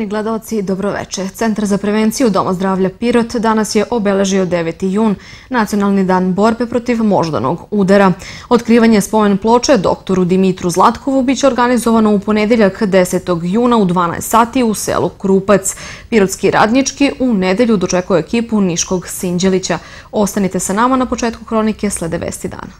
Poštovani gledaoci, dobroveče. Centar za prevenciju Doma zdravlja Pirot danas je obeležio 9. jun, Nacionalni dan borbe protiv moždanog udara. Otkrivanje spomen ploče doktoru Dimitru Zlatkovu biće organizovano u ponedeljak 10. juna u 12 sati u selu Krupac. Pirotski radnički u nedelju dočekuje ekipu Niškog Sinđelića. Ostanite sa nama, na početku hronike slede vesti dana.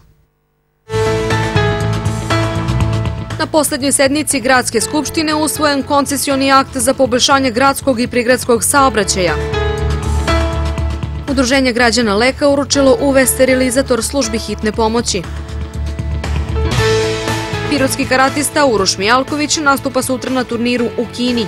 Na poslednjoj sednici Gradske skupštine usvojen koncesioni akt za poboljšanje gradskog i prigradskog saobraćaja. Udruženje građana Leka uručilo UV sterilizator službi hitne pomoći. Pirotski karatista Uroš Mijalković nastupa sutra na turniru u Kini.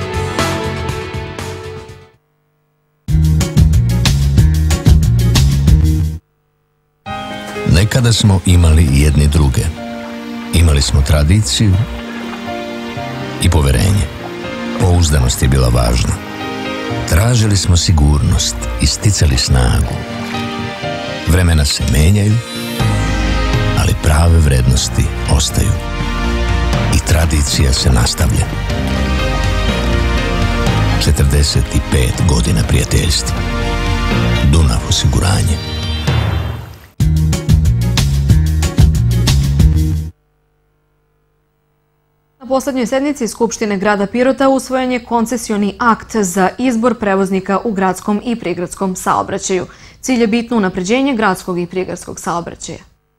Nekada smo imali jedni druge. Imali smo tradiciju i poverenje. Pouzdanost je bila važna. Tražili smo sigurnost i sticali snagu. Vremena se menjaju, ali prave vrednosti ostaju. I tradicija se nastavlja. 45 godina prijateljstva. Dunav osiguranje. Na poslednjoj sednici Skupštine grada Pirota usvojen je koncesioni akt za izbor prevoznika u gradskom i prigradskom saobraćaju. Cilj je bitno unapređenje gradskog i prigradskog saobraćaja.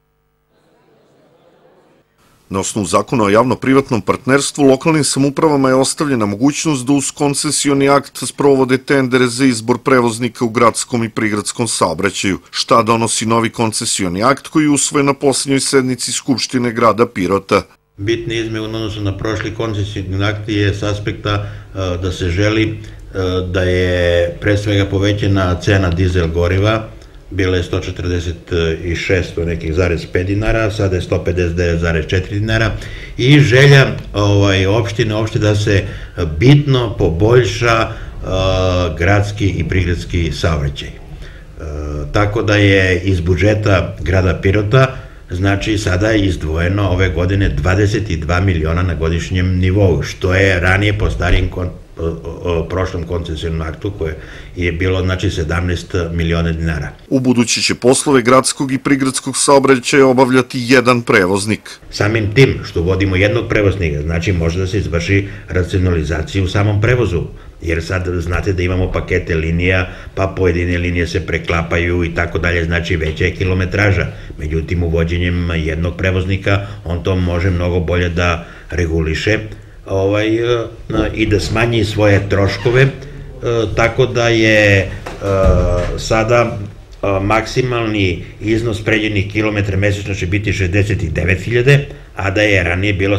Na osnovu zakona o javno-privatnom partnerstvu lokalnim samoupravama je ostavljena mogućnost da uz koncesioni akt sprovode tendere za izbor prevoznika u gradskom i prigradskom saobraćaju. Šta donosi novi koncesioni akt koji je usvojen na poslednjoj sednici Skupštine grada Pirota? Bitne izmene u odnosu na prošli koncesioni akt je s aspekta da se želi da je pre svega povećena cena dizel goriva, bila je 146 nekih zarez 5 dinara, sada je 159,4 dinara i želja opštine da se bitno poboljša gradski i prigradski saobraćaj. Tako da je iz budžeta grada Pirota, znači sada je izdvojeno ove godine 22 miliona na godišnjem nivou, što je ranije po starijem prošlom koncesijonom aktu koje je bilo 17 miliona dinara. U budući će poslove gradskog i prigradskog saobraćaja obavljati jedan prevoznik. Samim tim što vodimo jednog prevoznika, znači može da se izvrši racionalizacija u samom prevozu, jer sad znate da imamo pakete linija, pa pojedine linije se preklapaju i tako dalje, znači veća je kilometraža. Međutim, uvođenjem jednog prevoznika on to može mnogo bolje da reguliše i da smanji svoje troškove, tako da je sada maksimalni iznos pređenih kilometra mesečno će biti 69.000, a da je ranije bilo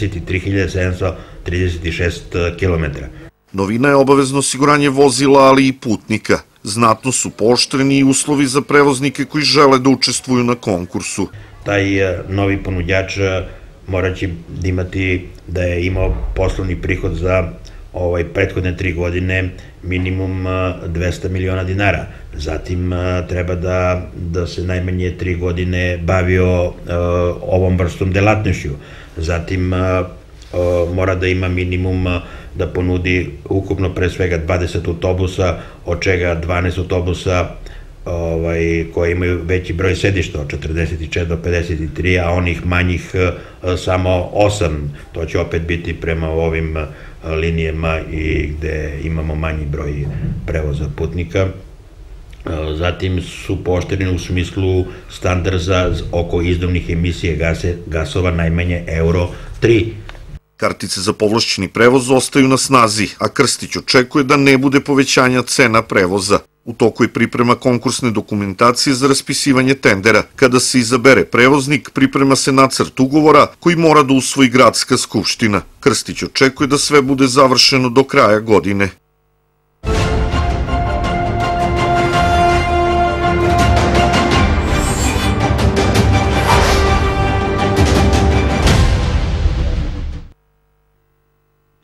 73.736 kilometra. Novina je obavezno osiguranje vozila, ali i putnika. Znatno su pooštreni i uslovi za prevoznike koji žele da učestvuju na konkursu. Taj novi ponuđač morat će imati da je imao poslovni prihod za prethodne 3 godine minimum 200 miliona dinara. Zatim treba da se najmanje 3 godine bavio ovom vrstom delatnošću. Zatim mora da ima minimum da ponudi ukupno pre svega 20 autobusa, od čega 12 autobusa koji imaju veći broj sedišta, od 44 do 53, a onih manjih samo 8. To će opet biti prema ovim linijama i gde imamo manji broj prevoza putnika. Zatim su pooštreni u smislu standarda oko izduvnih emisije gasova najmanje Euro 3. Kartice za povlašćeni prevoz ostaju na snazi, a Krstić očekuje da ne bude povećanja cena prevoza. U toku je priprema konkursne dokumentacije za raspisivanje tendera. Kada se izabere prevoznik, priprema se nacrt ugovora koji mora da usvoji gradska skupština. Krstić očekuje da sve bude završeno do kraja godine.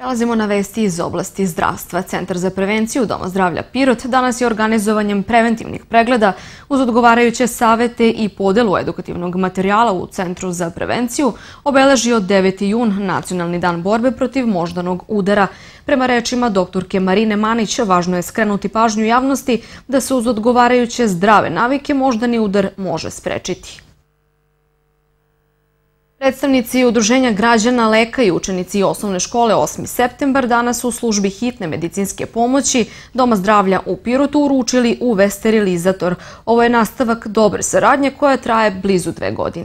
Prelazimo na vesti iz oblasti zdravstva. Centar za prevenciju Doma zdravlja Pirot danas je organizovanjem preventivnih pregleda uz odgovarajuće savete i podelu edukativnog materijala u Centru za prevenciju obeležio 9. jun, Nacionalni dan borbe protiv moždanog udara. Prema rečima doktorke Marine Manić, važno je skrenuti pažnju javnosti da se uz odgovarajuće zdrave navike moždani udar može sprečiti. Predstavnici Udruženja građana Leka i učenici osnovne škole 8. septembar danas u službi hitne medicinske pomoći Doma zdravlja u Pirotu uručili UV sterilizator. Ovo je nastavak dobre saradnje koja traje blizu 2 godine.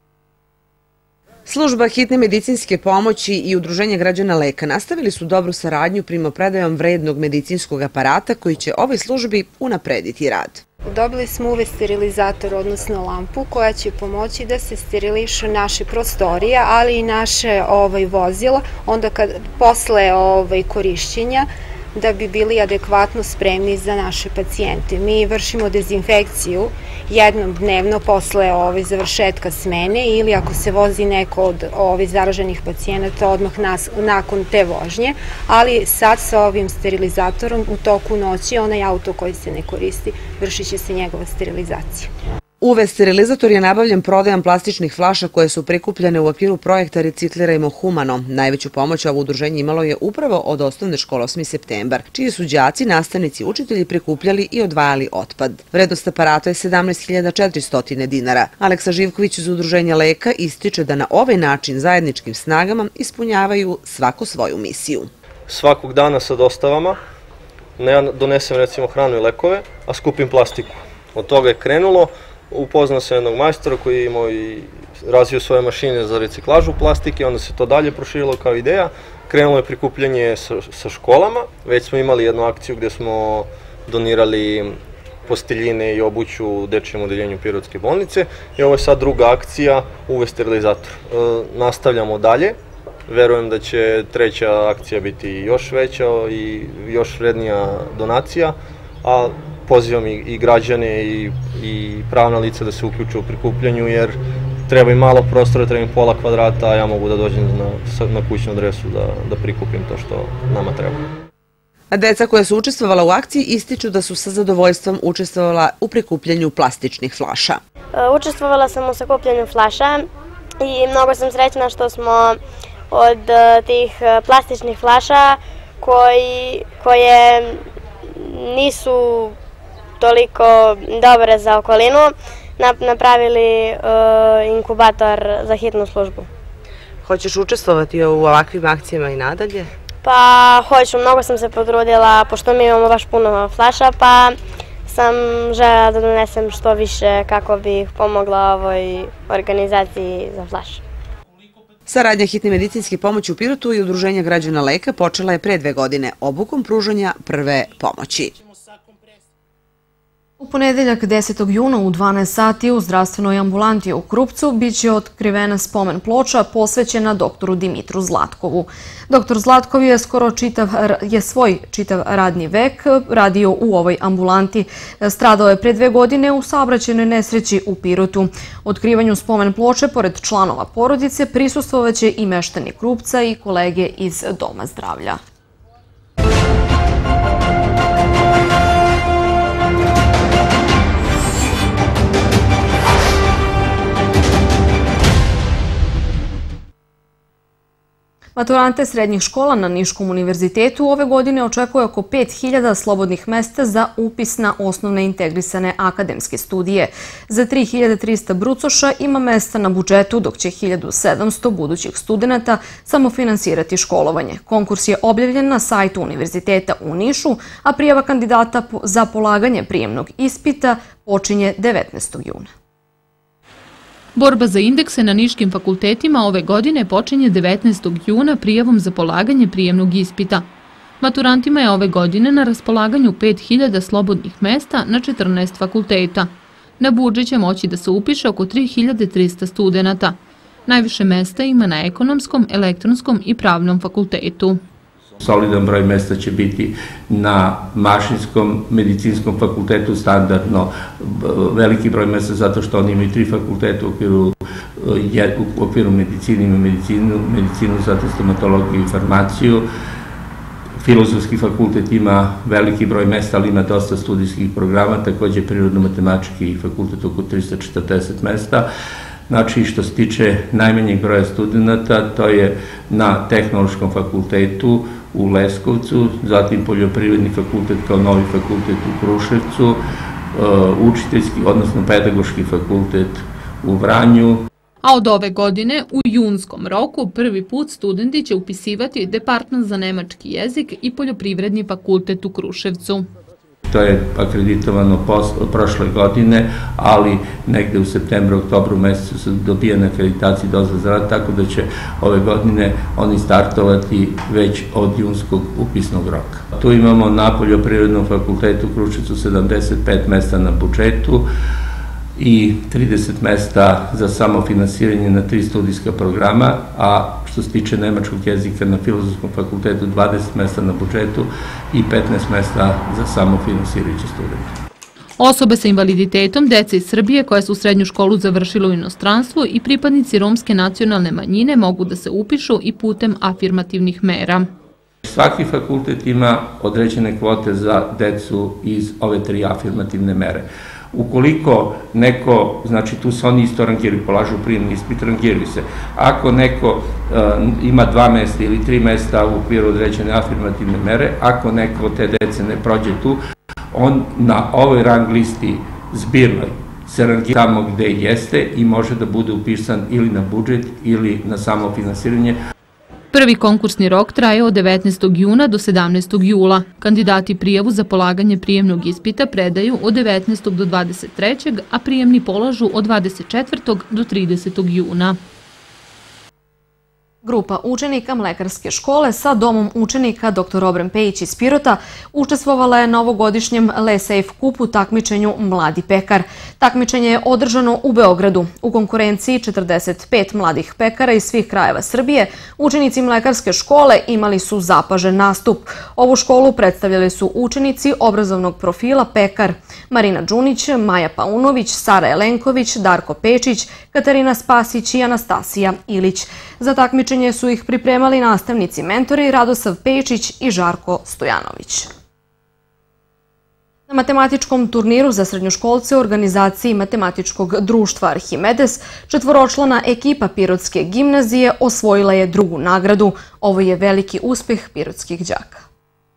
Služba hitne medicinske pomoći i Udruženje građana Leka nastavili su dobru saradnju primopredajom vrednog medicinskog aparata koji će ovoj službi unaprediti rad. Dobili smo UV sterilizator, odnosno lampu, koja će pomoći da se sterilišu naše prostorije, ali i naše vozila, onda posle korišćenja, da bi bili adekvatno spremni za naše pacijente. Mi vršimo dezinfekciju jednom dnevno posle završetka smene ili ako se vozi neko od zaraženih pacijenata odmah nakon te vožnje, ali sad sa ovim sterilizatorom u toku noći onaj auto koji se ne koristi vršit će se njegova sterilizacija. UV sterilizator je nabavljen prodajom plastičnih flaša koje su prikupljene u okviru projekta Reciklirajmo humano. Najveću pomoć ovo udruženje imalo je upravo od osnovne škole 8. septembar, čiji su đaci, nastavnici i učitelji prikupljali i odvajali otpad. Vrednost aparata je 17.400 dinara. Aleksa Živković iz Udruženja Leka ističe da na ovaj način zajedničkim snagama ispunjavaju svako svoju misiju. Svakog dana sa dostavama ne donesem recimo hranu i lekove, a skupim plastiku. Od toga je krenulo. Upoznao sam jednog majstora koji je imao i razvio svoje mašine za reciklažu plastike, onda se to dalje proširilo kao ideja. Krenulo je prikupljanje sa školama, već smo imali jednu akciju gde smo donirali posteljine i obuću u dečijem odeljenju Pirotske bolnice i ovo je sad druga akcija, UV sterilizator. Nastavljamo dalje, verujem da će treća akcija biti još veća i još vrednija donacija, a pozivam i građane i pravna lica da se uključe u prikupljanju, jer treba im malo prostora, treba im pola kvadrata, a ja mogu da dođem na kućnu adresu da prikupim to što nama treba. A deca koja su učestvovala u akciji ističu da su sa zadovoljstvom učestvovala u prikupljanju plastičnih flaša. Učestvovala sam u sakupljanju flaša i mnogo sam srećna što smo od tih plastičnih flaša koje nisu toliko dobre za okolinu, napravili inkubator za hitnu službu. Hoćeš učestvovati u ovakvim akcijama i nadalje? Pa hoću, mnogo sam se potrudila, pošto mi imamo baš puno flaša, pa sam želela da donesem što više kako bih pomogla ovoj organizaciji za flaše. Saradnja hitne medicinske pomoći u Pirotu i Udruženja građana Leka počela je pre 2 godine obukom pružanja prve pomoći. U ponedeljak 10. juna u 12 sati u zdravstvenoj ambulanti u Krupcu biće otkrivena spomen ploča posvećena doktoru Dimitru Zlatkovu. Doktor Zlatkov je svoj čitav radni vek radio u ovoj ambulanti. Stradao je pre 2 godine u saobraćajnoj nesreći u Pirotu. Otkrivanju spomen ploče, pored članova porodice, prisustvovaće i meštani Krupca i kolege iz Doma zdravlja. Maturante srednjih škola na Niškom univerzitetu ove godine očekuje oko 5000 slobodnih mesta za upis na osnovne integrisane akademske studije. Za 3300 brucoša ima mesta na budžetu, dok će 1700 budućih studenta samofinansirati školovanje. Konkurs je objavljen na sajtu univerziteta u Nišu, a prijava kandidata za polaganje prijemnog ispita počinje 19. juna. Borba za indekse na niškim fakultetima ove godine počinje 19. juna prijavom za polaganje prijemnog ispita. Maturantima je ove godine na raspolaganju 5000 slobodnih mesta na 14 fakulteta. Na budžet će moći da se upiše oko 3300 studenta. Najviše mesta ima na ekonomskom, elektronskom i pravnom fakultetu. Solidan broj mesta će biti na mašinskom, medicinskom fakultetu, standardno veliki broj mesta zato što oni imaju 3 fakulteta u okviru u okviru medicine ima medicinu, zatim stomatologiju i farmaciju. Filozofski fakultet ima veliki broj mesta, ali ima dosta studijskih programa, takođe prirodno-matematički fakultet oko 340 mesta. Znači, što se tiče najmanjeg broja studenta, to je na Tehnološkom fakultetu u Leskovcu, zatim Poljoprivredni fakultet kao novi fakultet u Kruševcu, Učiteljski, odnosno Pedagoški fakultet u Vranju. A od ove godine u junskom roku prvi put studenti će upisivati Departman za nemački jezik i Poljoprivredni fakultet u Kruševcu. To je akreditovano prošle godine, ali negde u septembru, oktobru mesecu su dobijene akreditacije dozvole za rad, tako da će ove godine oni startovati već od junskog upisnog roka. Tu imamo na Poljoprivrednom fakultetu u Kruševcu 75 mesta na budžetu i 30 mesta za samofinansiranje na 3 studijska programa, a što se tiče nemačkog jezika na Filozofskom fakultetu 20 mesta na budžetu i 15 mesta za samofinansirajuće studente. Osobe sa invaliditetom, deca iz Srbije koja su srednju školu završila u inostranstvu i pripadnici romske nacionalne manjine mogu da se upišu i putem afirmativnih mera. Svaki fakultet ima određene kvote za decu iz ove 3 afirmativne mere. Ukoliko neko, znači tu se oni isto rangiraju, polažu prijemni ispit, rangiraju se. Ako neko ima 2 mesta ili 3 mesta u okviru određene afirmativne mere, ako neko od te dece ne prođe tu, on na ovoj rang listi zbirnoj se rangira tamo gde jeste i može da bude upisan ili na budžet ili na samofinansiranje. Prvi konkursni rok traje od 19. juna do 17. jula. Kandidati prijavu za polaganje prijemnog ispita predaju od 19. do 23. a prijemni polažu od 24. do 30. juna. Grupa učenika Mlekarske škole sa domom učenika Dr. Obren Pejić iz Pirota učestvovala je na ovogodišnjem Le Safe kupu takmičenju Mladi pekar. Takmičenje je održano u Beogradu. U konkurenciji 45 mladih pekara iz svih krajeva Srbije, učenici Mlekarske škole imali su zapažen nastup. Ovu školu predstavljali su učenici obrazovnog profila pekar: Marina Đunić, Maja Paunović, Sara Elenković, Darko Pečić, Katarina Spasić i Anastasija Ilić. Za takmičenje su ih pripremali nastavnici mentori Radosav Pečić i Žarko Stojanović. Na matematičkom turniru za srednjoškolce u organizaciji Matematičkog društva Arhimedes, 4-člana ekipa Pirotske gimnazije osvojila je 2. nagradu. Ovo je veliki uspeh pirotskih đaka.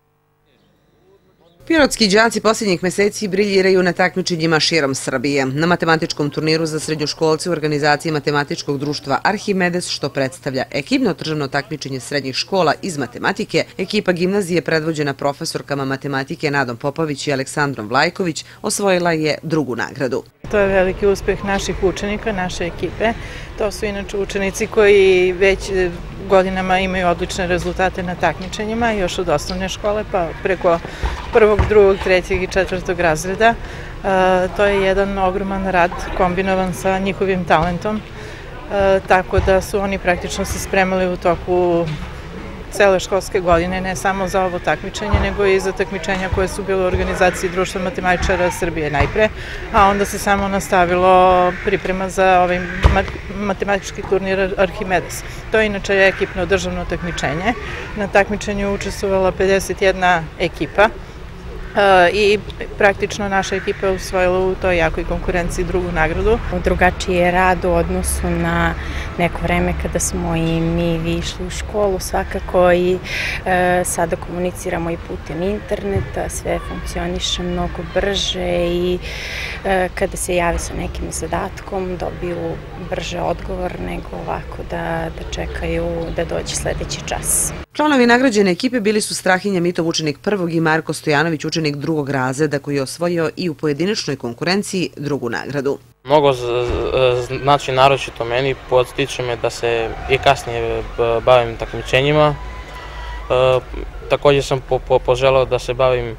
Pirotski đaci posljednjih meseci briljiraju na takmičenjima širom Srbije. Na matematičkom turniru za srednjoškolce u organizaciji Matematičkog društva Arhimedes, što predstavlja ekipno državno takmičenje srednjih škola iz matematike, ekipa gimnazije predvođena profesorkama matematike Nadom Popović i Aleksandrom Vlajković osvojila je 2. nagradu. To je veliki uspeh naših učenika, naše ekipe. To su inače učenici koji već godinama imaju odlične rezultate na takmičenjima, još od osnovne škole pa preko 1., 2., 3. i 4. razreda. To je jedan ogroman rad kombinovan sa njihovim talentom, tako da su oni praktično se spremali u toku cele školske godine, ne samo za ovo takmičenje, nego i za takmičenja koje su bile u organizaciji Društva matematičara Srbije najpre, a onda se samo nastavilo priprema za ovaj matematički turnir Arhimedes. To je inače ekipno državno takmičenje. Na takmičenju učestvovala 51 ekipa i praktično naša ekipa je usvojila u toj jakoj konkurenciji 2. nagradu. Drugačiji je rad u odnosu na neko vreme kada smo i mi išli u školu svakako i sada komuniciramo i putem interneta, sve funkcioniše mnogo brže i kada se jave sa nekim zadatkom dobiju brže odgovor nego ovako da čekaju da dođe sledeći čas. Članovi nagrađene ekipe bili su Strahinja Mitov, učenik 1. i Marko Stojanović, učenik 2. razreda koji je osvojio i u pojedinačnoj konkurenciji 2. nagradu. Mnogo znači naročito meni, podstiče me da se i kasnije bavim takmičenjima. Također sam poželao da se bavim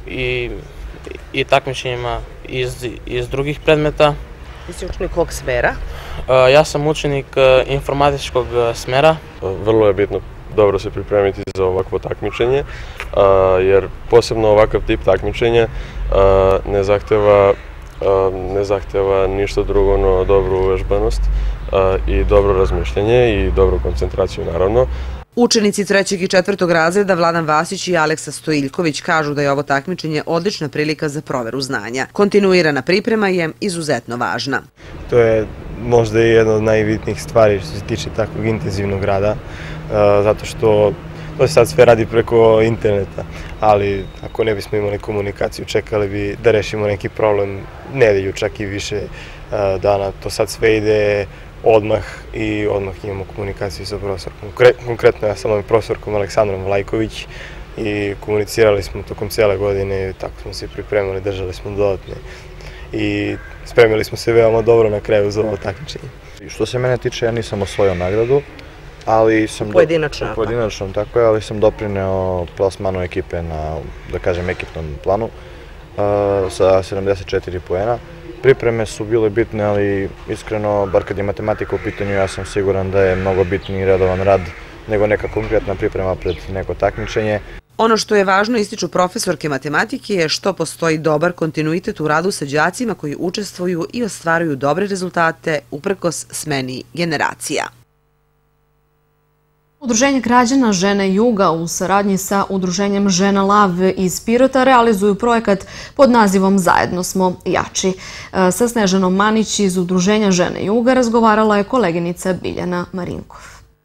i takmičenjima iz drugih predmeta. Ti si učenik kog smera? Ja sam učenik informatičkog smera. Vrlo je bitno dobro se pripremiti za ovakvo takmičenje, jer posebno ovakav tip takmičenja ne zahteva ne zahteva ništa drugo no dobru uvežbanost i dobro razmišljanje i dobru koncentraciju naravno. Učenici 3. i 4. razreda Vladan Vasić i Aleksa Stojiljković kažu da je ovo takmičenje odlična prilika za proveru znanja. Kontinuirana priprema je izuzetno važna. To je možda i jedna od najbitnijih stvari što se tiče takvog intenzivnog rada, zato što to se sad sve radi preko interneta, ali ako ne bismo imali komunikaciju, čekali bi da rešimo neki problem nedelju, čak i više dana. To sad sve ide odmah i odmah imamo komunikaciju sa profesorkom. Konkretno ja sam profesorkom Aleksandrom Vlajković i komunicirali smo tokom cijele godine, tako smo se pripremali, držali smo dodatne i spremili smo se veoma dobro na kraju za ovo takmičenje. Što se mene tiče, ja nisam osvojio nagradu, ali sam pojedinačno, tako je, ali sam doprineo plasmanu ekipe na, da kažem, ekipnom planu sa 74 poena. Pripreme su bile bitne, ali iskreno, bar kad je matematika u pitanju, ja sam siguran da je mnogo bitniji redovan rad nego neka konkretna priprema pred neko takmičenje. Ono što je važno, ističu profesorke matematike, je što postoji dobar kontinuitet u radu sa đacima koji učestvuju i ostvaruju dobre rezultate uprkos smeni generacija. Udruženje građana Žene Juga u saradnji sa Udruženjem Žena Lav iz Pirota realizuju projekat pod nazivom Zajedno smo jači. Sa Snežanom Manić iz Udruženja Žene Juga razgovarala je koleginica Biljana Marinkov.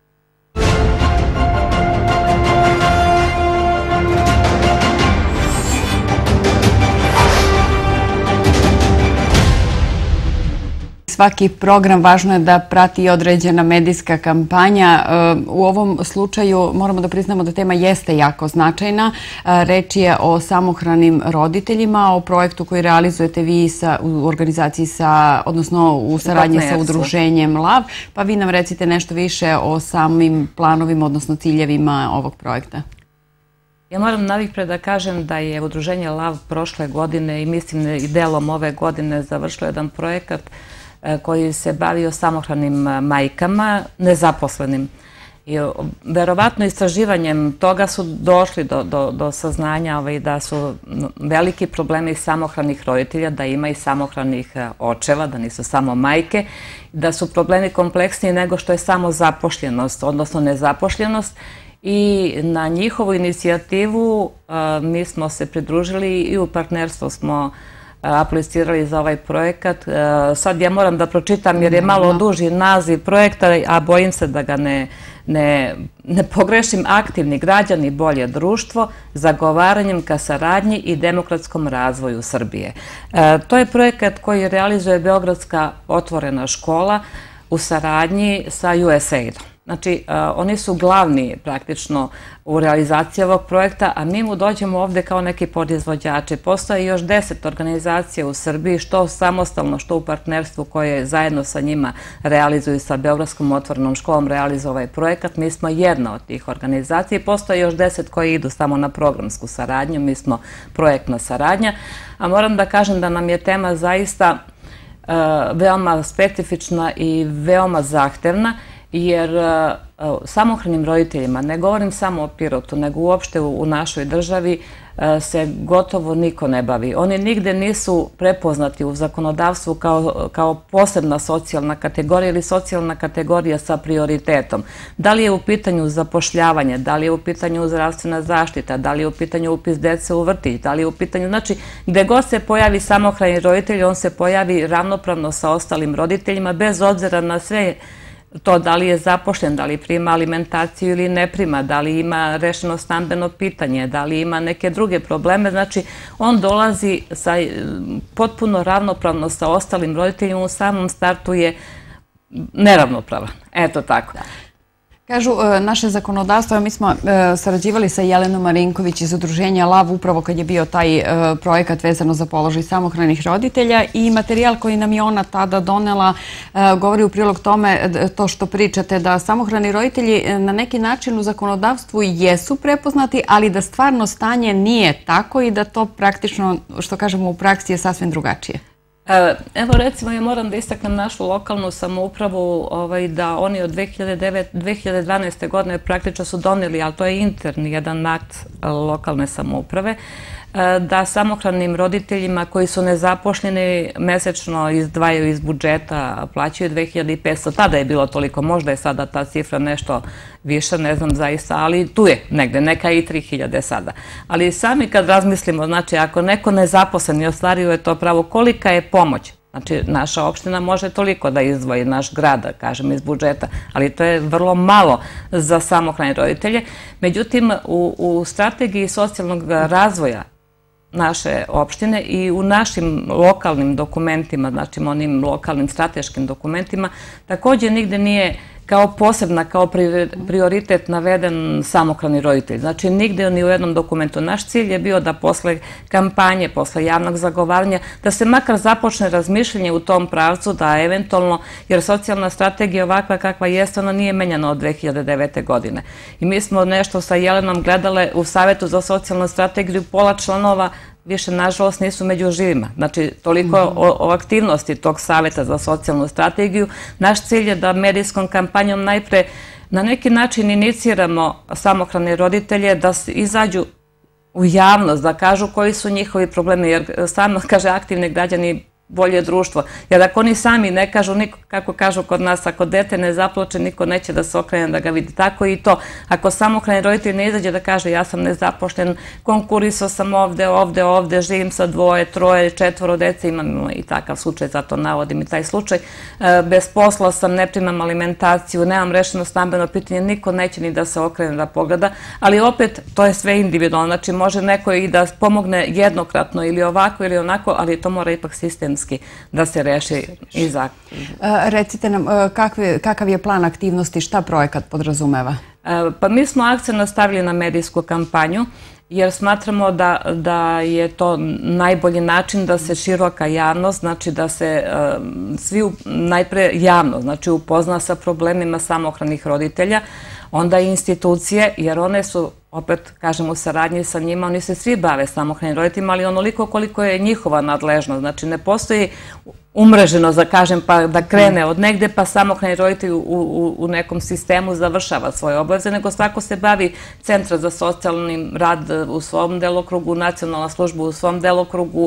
Svaki program važno je da prati i određena medijska kampanja. U ovom slučaju moramo da priznamo da tema jeste jako značajna. Reč je o samohranim roditeljima, o projektu koji realizujete vi u organizaciji odnosno u saradnji sa Udruženjem Lav. Pa vi nam recite nešto više o samim planovima, odnosno ciljevima ovog projekta. Ja moram najpre da kažem da je Udruženje Lav prošle godine i mislim i delom ove godine završilo jedan projekat koji se bavio samohranim majkama, nezaposlenim. Verovatno istraživanjem toga su došli do saznanja da su veliki problemi samohranih roditelja, da ima i samohranih očeva, da nisu samo majke, da su problemi kompleksniji nego što je samo zapošljenost, odnosno nezapošljenost. I na njihovu inicijativu mi smo se pridružili i u partnerstvu smo aplicirali za ovaj projekat. Sad ja moram da pročitam jer je malo duži naziv projekta, a bojim se da ga ne pogrešim. Aktivni građani, bolje društvo, zagovaranjem ka saradnji i demokratskom razvoju Srbije. To je projekat koji realizuje Beogradska otvorena škola u saradnji sa USAID-om. Znači, oni su glavni praktično u realizaciji ovog projekta, a mi mu dođemo ovde kao neki podizvođači. Postoje još 10 organizacija u Srbiji, što samostalno, što u partnerstvu koje zajedno sa njima realizuju sa Beogradskom otvorenom školom, realizuju ovaj projekat. Mi smo jedna od tih organizacija i postoje još 10 koji idu samo na programsku saradnju. Mi smo projektna saradnja, a moram da kažem da nam je tema zaista veoma specifična i veoma zahtevna, jer samohranim roditeljima, ne govorim samo o Pirotu, nego uopšte u našoj državi, se gotovo niko ne bavi. Oni nigde nisu prepoznati u zakonodavstvu kao posebna socijalna kategorija ili socijalna kategorija sa prioritetom. Da li je u pitanju zapošljavanje, da li je u pitanju zdravstvena zaštita, da li je u pitanju upis dece u vrtić, da li je u pitanju, znači gde god se pojavi samohrani roditelj, on se pojavi ravnopravno sa ostalim roditeljima, bez obzira na sve to da li je zapošljen, da li prima alimentaciju ili ne prima, da li ima rešeno stambeno pitanje, da li ima neke druge probleme. Znači, on dolazi potpuno ravnopravno sa ostalim roditeljima, u samom startu je neravnopravan. Eto tako. Kažu, naše zakonodavstvo, mi smo sarađivali sa Jelenom Marinković iz Udruženja Lav upravo kad je bio taj projekat vezano za položaj samohranih roditelja i materijal koji nam je ona tada donela govori u prilog tome, to što pričate, da samohrani roditelji na neki način u zakonodavstvu jesu prepoznati, ali da stvarno stanje nije tako i da to praktično, što kažemo u praksi, je sasvim drugačije. Evo recimo ja moram da istaknem našu lokalnu samoupravu da oni od 2012. godine praktično su doneli, ali to je interni jedan akt lokalne samouprave, da samohranim roditeljima koji su nezaposleni mesečno izdvajaju iz budžeta, plaćaju 2500. Tada je bilo toliko, možda je sada ta cifra nešto više, ne znam zaista, ali tu je negde, neka i 3000 sada. Ali sami kad razmislimo, znači ako neko nezaposlen i ostvario je to pravo, kolika je pomoć? Znači, naša opština može toliko da izdvoji, naš grad, da kažem, iz budžeta, ali to je vrlo malo za samohrane roditelje. Međutim, u strategiji socijalnog razvoja naše opštine i u našim lokalnim dokumentima, znači onim lokalnim strateškim dokumentima, također nigde nije kao posebna, kao prioritet naveden samohrani roditelj. Znači, nigde ni u jednom dokumentu. Naš cilj je bio da posle kampanje, posle javnog zagovaranja, da se makar započne razmišljanje u tom pravcu, da eventualno, jer socijalna strategija ovakva kakva jeste, ona nije menjana od 2009. godine. I mi smo nešto sa Jelenom gledale u Savetu za socijalnu strategiju, pola članova više, nažalost, nisu među živima. Znači, toliko o aktivnosti tog Saveta za socijalnu strategiju. Naš cilj je da medijskom kampanjom najpre na neki način iniciramo samohrane roditelje da izađu u javnost, da kažu koji su njihovi problemi, jer samo, kaže, aktivni građani bolje društvo. Jer ako oni sami ne kažu, kako kažu kod nas, ako dete ne zaplače, niko neće da se okrene da ga vidi. Tako i to. Ako samohrani roditelj ne izađe da kaže ja sam nezapošljen, konkurisao sam ovde, živim sa 2, 3, 4 dece, imam i takav slučaj, zato navodim i taj slučaj. Bez posla sam, ne primam alimentaciju, nemam rešeno stambeno pitanje, niko neće ni da se okrene da pogleda, ali opet to je sve individualno. Znači može neko i da pomogne jednokratno ili ovako ili onako, ali to mora ipak sistemski da se reši i zakon. Recite nam, kakav je plan aktivnosti, šta projekat podrazumeva? Pa mi smo akcent nastavili na medijsku kampanju, jer smatramo da je to najbolji način da se široka javnost, znači da se svi najpre javno, znači upozna sa problemima samohranih roditelja, onda i institucije, jer one su, opet kažem, u saradnji sa njima, oni se svi bave samohranim roditeljima, ali onoliko koliko je njihova nadležnost. Znači, ne postoji umreženost, da kažem, pa da krene od negde, pa samohrani roditelj u nekom sistemu završava svoje obaveze, nego svako se bavi Centra za socijalni rad u svom delokrugu, nacionalna služba u svom delokrugu,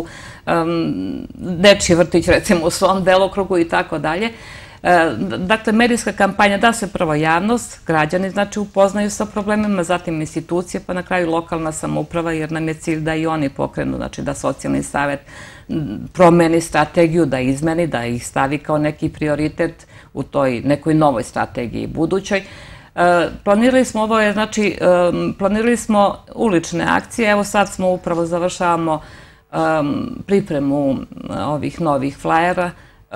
dečji vrtić, recimo, u svom delokrugu i tako dalje. Dakle, medijska kampanja da se prvo javnost, građani, znači, upoznaju sa problemima, zatim institucije, pa na kraju lokalna samouprava, jer nam je cilj da i oni pokrenu, znači da socijalni savet promeni strategiju, da izmeni, da ih stavi kao neki prioritet u toj nekoj novoj strategiji budućoj. Planirali smo ovo, znači, planirali smo ulične akcije, evo sad smo upravo završavamo pripremu ovih novih flajera,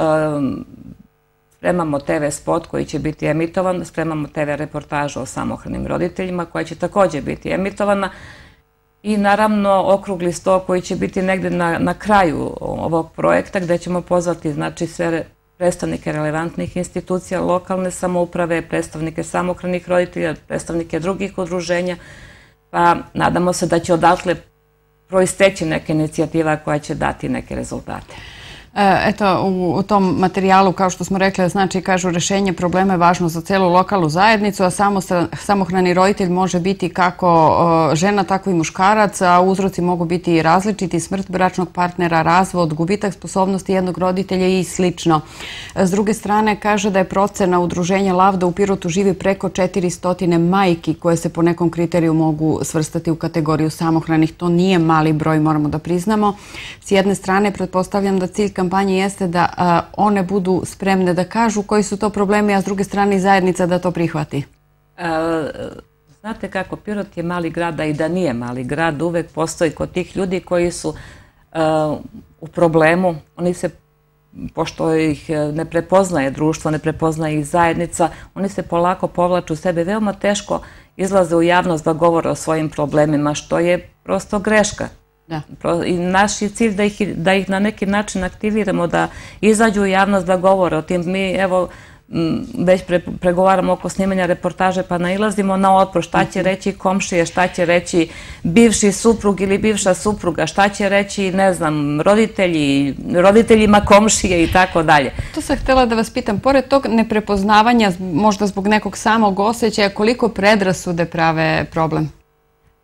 spremamo TV spot koji će biti emitovan, spremamo TV reportažu o samohranim roditeljima koja će također biti emitovana i naravno okrugli sto koji će biti negde na kraju ovog projekta gde ćemo pozvati, znači, sve predstavnike relevantnih institucija, lokalne samouprave, predstavnike samohranih roditelja, predstavnike drugih udruženja, pa nadamo se da će odatle proisteći neka inicijativa koja će dati neke rezultate. Eto, u tom materijalu, kao što smo rekli, znači, kažu, rešenje problema je važno za celu lokalnu zajednicu, a samohrani roditelj može biti kako žena, tako i muškarac, a uzroci mogu biti različiti, smrt bračnog partnera, razvod, gubitak sposobnosti jednog roditelja i slično. S druge strane, kaže da je procena udruženja LAV da u Pirotu živi preko 400 majki koje se po nekom kriteriju mogu svrstati u kategoriju samohranih. To nije mali broj, moramo da priznamo. S jedne strane, pretpostavljam da cilj kampanje jeste da one budu spremne da kažu koji su to problemi, a s druge strane i zajednica da to prihvati. Znate kako, Pirot je mali grad, a i da nije mali grad, uvek postoji kod tih ljudi koji su u problemu, oni se, pošto ih ne prepoznaje društvo, ne prepoznaje ih zajednica, oni se polako povlaču u sebe, veoma teško izlaze u javnost da govore o svojim problemima, što je prosto greška. I naš je cilj da ih na neki način aktiviramo, da izađu u javnost da govore o tim. Mi, evo, već pregovaramo oko snimanja reportaže, pa nailazimo na otpor šta će reći komšije, šta će reći bivši suprug ili bivša supruga, šta će reći, ne znam, roditeljima komšije i tako dalje. To sam htjela da vas pitam, pored tog neprepoznavanja, možda zbog nekog samog osjećaja, koliko predrasude prave problem?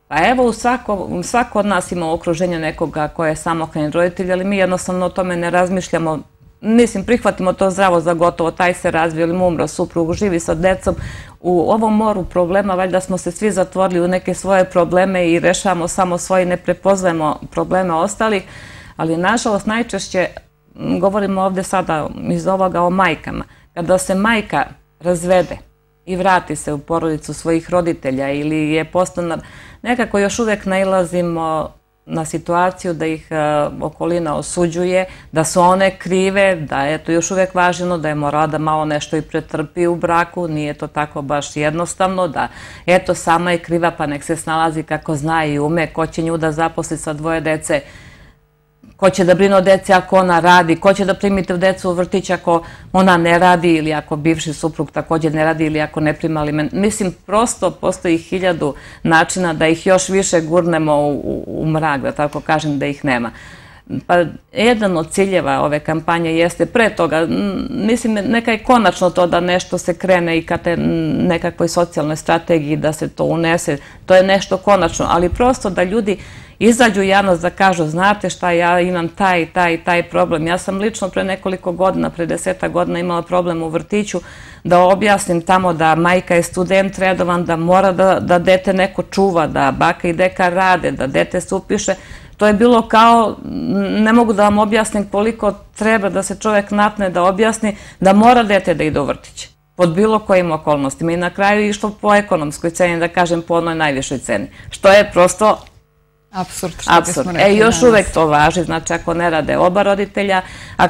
Pa evo, svako od nas ima okruženje nekoga ko je samohrani roditelj, ali mi jednostavno o tome ne razmišljamo. Mislim, prihvatimo to zdravo za gotovo, taj se razvio ili mu umro suprug, živi sa decom. U ovom moru problema, valjda smo se svi zatvorili u neke svoje probleme i rešavamo samo svoje, ne prepoznajemo probleme ostalih, ali nažalost najčešće, govorimo ovde sada iz ovoga o majkama, kada se majka razvede i vrati se u porodicu svojih roditelja ili je podstanar, nekako još uvek nailazimo na situaciju da ih okolina osuđuje, da su one krive, da je to još uvek važno, da je morala da malo nešto i pretrpi u braku, nije to tako baš jednostavno, da eto sama je kriva pa nek se snalazi kako zna i ume, ko će nju da zaposli sa 2 dece, ko će da brine o deci ako ona radi, ko će da primite decu u vrtić ako ona ne radi ili ako bivši suprug također ne radi ili ako ne prima aliment. Mislim, prosto postoji 1000 načina da ih još više gurnemo u mrak, da tako kažem, da ih nema. Pa jedan od ciljeva ove kampanje jeste pre toga, mislim, neka je konačno to da nešto se krene i ka te nekakvoj socijalnoj strategiji da se to unese, to je nešto konačno, ali prosto da ljudi izađu u javnost da kažu, znate šta, ja imam taj problem. Ja sam lično pre nekoliko godina, pre 10 godina imala problem u vrtiću, da objasnim tamo da majka je student redovan, da mora da dete neko čuva, da baka i deka rade, da dete se upiše. To je bilo kao, ne mogu da vam objasnim koliko treba da se čovek napne da objasni da mora dete da ide u vrtić, pod bilo kojim okolnostima. I na kraju išlo po ekonomskoj ceni, da kažem po onoj najvišoj ceni, što je prosto apsurd. Još uvek to važi, znači ako ne rade oba roditelja,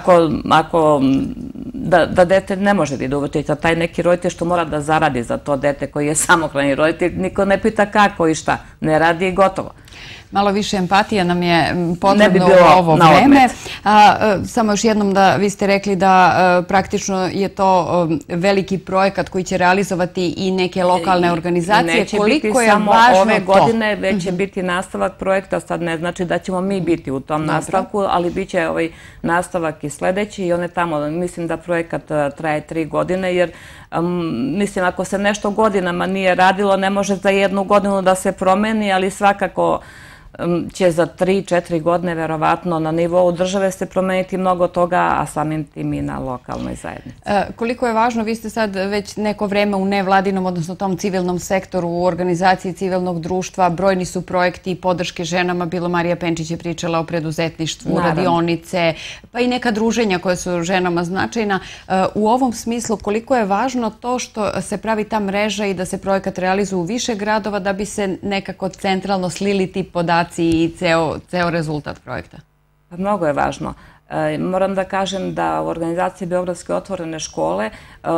da dete ne može da ide u vrtić, a taj neki roditelj što mora da zaradi za to dete koji je samohrani roditelj, niko ne pita kako i šta, ne radi i gotovo. Malo više empatija nam je potrebno u ovo vreme. Samo još jednom da vi ste rekli da praktično je to veliki projekat koji će realizovati i neke lokalne organizacije. Koliko je važno to? Neće biti samo ove godine, već će biti nastavak projekta. Sad ne znači da ćemo mi biti u tom nastavku, ali bit će ovaj nastavak i sledeći i on je tamo. Mislim da projekat traje 3 godine, jer mislim ako se nešto godinama nije radilo, ne može za 1 godinu da se promeni, ali svakako će za 3-4 godine verovatno na nivou države se promeniti mnogo toga, a samim tim i na lokalnoj zajednici. Koliko je važno, vi ste sad već neko vreme u nevladinom, odnosno tom civilnom sektoru, u organizaciji civilnog društva, brojni su projekti i podrške ženama, bilo Marija Penčić je pričala o preduzetništvu, radionice, pa i neka druženja koja su ženama značajna. U ovom smislu, koliko je važno to što se pravi ta mreža i da se projekat realizuje u više gradova da bi se nekako centralno slili ti podaci i ceo rezultat projekta? Mnogo je važno. Moram da kažem da u organizaciji Beogradske otvorene škole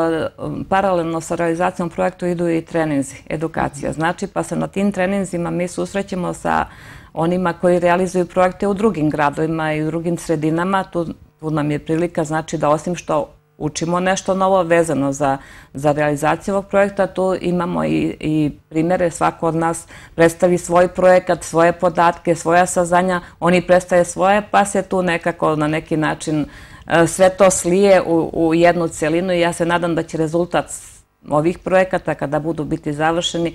paralelno sa realizacijom projekta idu i treninzi, edukacija. Znači, pa se na tim treninzima mi susrećemo sa onima koji realizuju projekte u drugim gradovima i u drugim sredinama. Tu nam je prilika, znači, da osim što učimo nešto novo vezano za realizaciju ovog projekta, tu imamo i primere, svako od nas predstavi svoj projekat, svoje podatke, svoja saznanja, oni predstave svoje, pa se tu nekako na neki način sve to slije u jednu celinu i ja se nadam da će rezultat ovih projekata, kada budu biti završeni,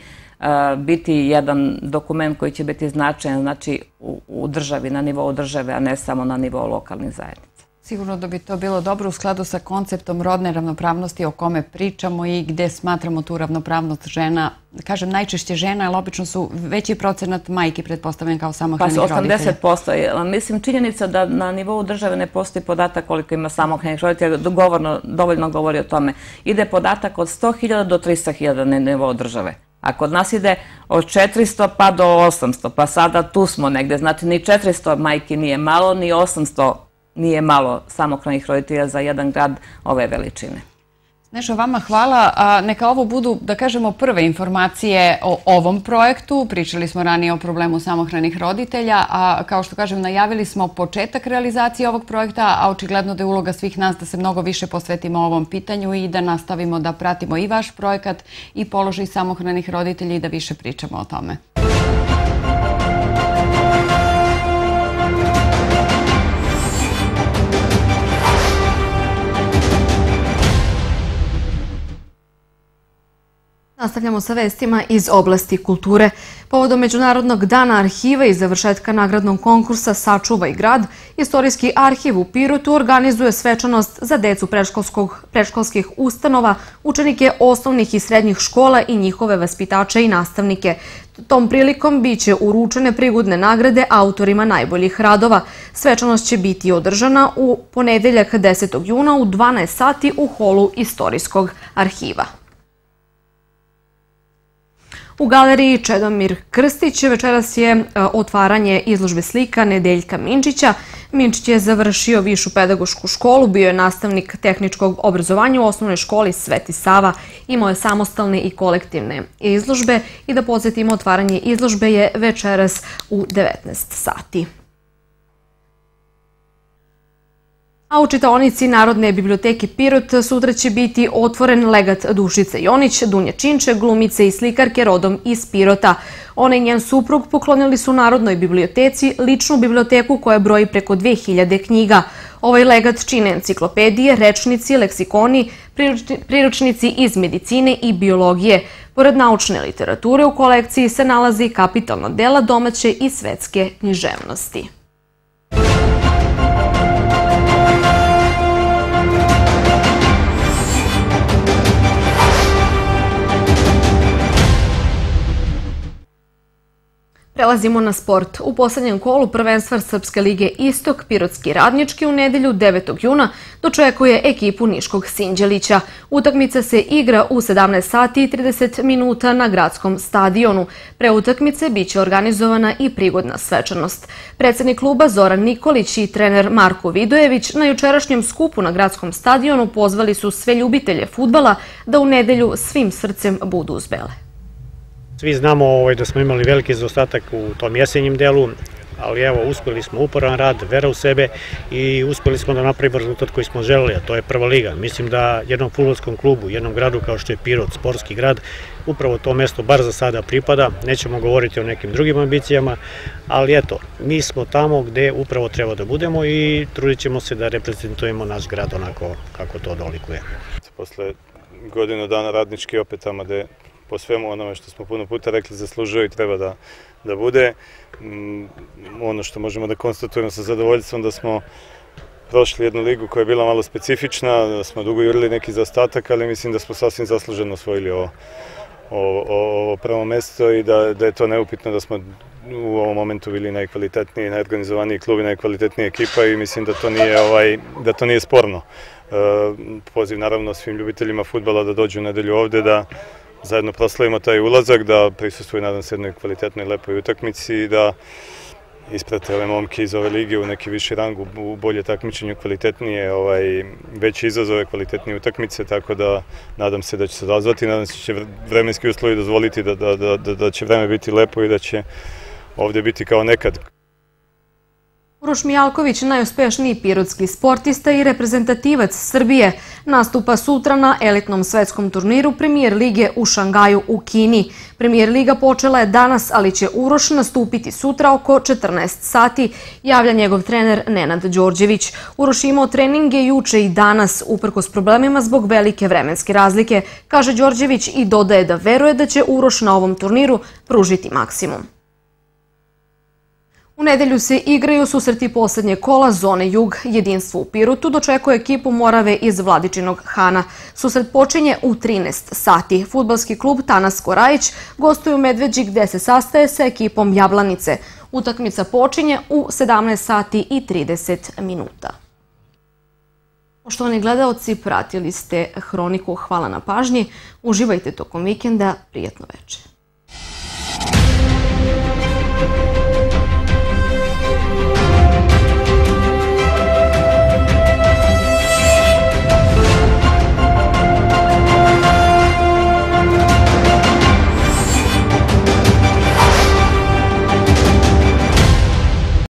biti jedan dokument koji će biti značajan, znači u državi, na nivou države, a ne samo na nivou lokalnih zajednica. Sigurno da bi to bilo dobro u skladu sa konceptom rodne ravnopravnosti o kome pričamo i gde smatramo tu ravnopravnost žena, kažem najčešće žena, ali obično su veći procenat majki pretpostavljen kao samohranih roditelja. 80%. Mislim, činjenica da na nivou države ne postoji podatak koliko ima samohranih roditelja, dovoljno govori o tome. Ide podatak od 100.000 do 300.000 na nivou države. A kod nas ide od 400 pa do 800, pa sada tu smo negde. Znači, ni 400 majki nije malo, ni 800 nije malo samohranih roditelja za jedan grad ove veličine. Snešo, vama hvala. Neka ovo budu, da kažemo, prve informacije o ovom projektu. Pričali smo ranije o problemu samohranih roditelja, a kao što kažem, najavili smo početak realizacije ovog projekta, a očigledno da je uloga svih nas da se mnogo više posvetimo ovom pitanju i da nastavimo da pratimo i vaš projekat i položaj samohranih roditelja i da više pričamo o tome. Nastavljamo sa vestima iz oblasti kulture. Povodom Međunarodnog dana arhiva i završetka nagradnog konkursa Sačuvaj grad, Istorijski arhiv u Pirotu organizuje svečanost za decu predškolskih ustanova, učenike osnovnih i srednjih škola i njihove vaspitače i nastavnike. Tom prilikom biće uručene prigudne nagrade autorima najboljih radova. Svečanost će biti održana u ponedeljak 10. juna u 12 sati u holu Istorijskog arhiva. U galeriji Čedomir Krstić večeras je otvaranje izložbe slika Nedeljka Minčića. Minčić je završio Višu pedagošku školu, bio je nastavnik tehničkog obrazovanja u osnovnoj školi Sveti Sava. Imao je samostalne i kolektivne izložbe i da podsjetimo, otvaranje izložbe je večeras u 19 sati. A u čitaonici Narodne biblioteke Pirot sutra će biti otvoren legat Dušice Jonić, Dunje Činče, glumice i slikarke rodom iz Pirota. Ona i njen suprug poklonili su Narodnoj biblioteci ličnu biblioteku koja broji preko 2000 knjiga. Ovaj legat čine enciklopedije, rečnici, leksikoni, priručnici iz medicine i biologije. Pored naučne literature u kolekciji se nalazi kapitalna dela domaće i svetske književnosti. Prelazimo na sport. U poslednjem kolu prvenstva Srpske lige Istok, Pirotski Radnički u nedelju 9. juna dočekuje ekipu Niškog Sinđelića. Utakmica se igra u 17 sati i 30 minuta na gradskom stadionu. Pre utakmice biće organizovana i prigodna svečanost. Predsednik kluba Zoran Nikolić i trener Marko Vidojević na jučerašnjem skupu na gradskom stadionu pozvali su sve ljubitelje fudbala da u nedelju svim srcem budu uz bele. Svi znamo da smo imali veliki zaostatak u tom jesenjem delu, ali evo, uspeli smo uporan rad, vera u sebe i uspeli smo da napravimo rezultat koji smo želeli, a to je prva liga. Mislim da jednom fudbalskom klubu, jednom gradu kao što je Pirot, sportski grad, upravo to mesto bar za sada pripada. Nećemo govoriti o nekim drugim ambicijama, ali eto, mi smo tamo gde upravo treba da budemo i trudit ćemo se da reprezentujemo naš grad onako kako to dolikuje. Posle godinu dana Radnički opet tamo gde po svemu onome što smo puno puta rekli zaslužuje i treba da bude. Ono što možemo da konstatujemo sa zadovoljstvom da smo prošli jednu ligu koja je bila malo specifična, da smo dugo jurili neki zaostatak, ali mislim da smo sasvim zasluženo osvojili ovo prvo mesto i da je to neupitno da smo u ovom momentu bili najkvalitetniji, najorganizovaniji klub i najkvalitetnija ekipa i mislim da to nije sporno. Poziv naravno svim ljubiteljima fudbala da dođu u nedelju ovde, da zajedno proslavimo taj ulazak, da prisustvuju, nadam se, jednoj kvalitetnoj, lepoj utakmici i da isprate ove momke iz ove lige u neki viši rang, u bolje takmičenju, kvalitetnije, veće izazove, kvalitetnije utakmice, tako da nadam se da će se odazvati, nadam se da će vremenski uslovi dozvoliti da će vreme biti lepo i da će ovde biti kao nekad. Uroš Mijalković, najuspešniji pirotski sportista i reprezentativac Srbije, nastupa sutra na elitnom svetskom turniru Premijer lige u Šangaju u Kini. Premijer liga počela je danas, ali će Uroš nastupiti sutra oko 14 sati, javlja njegov trener Nenad Đorđević. Uroš je imao treninge juče i danas, uprkos problemima zbog velike vremenske razlike, kaže Đorđević i dodaje da veruje da će Uroš na ovom turniru pružiti maksimum. U nedelju se igraju susreti poslednje kola zone Jug. Jedinstvo u Pirotu dočekuje ekipu Morave iz Vladičinog Hana. Susret počinje u 13 sati. Fudbalski klub Tanas Korajić gostuje u Medveđi gde se sastaje sa ekipom Jablanice. Utakmica počinje u 17 sati i 30 minuta. Poštovani gledaoci, pratili ste Hroniku. Hvala na pažnji. Uživajte tokom vikenda. Prijatno veče.